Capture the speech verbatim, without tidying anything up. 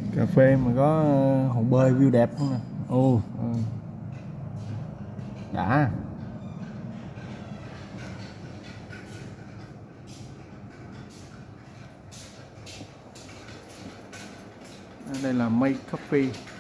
Cà phê mà có hồ bơi view đẹp không nè. Ồ, ừ. Đã. Đây là Made Coffee.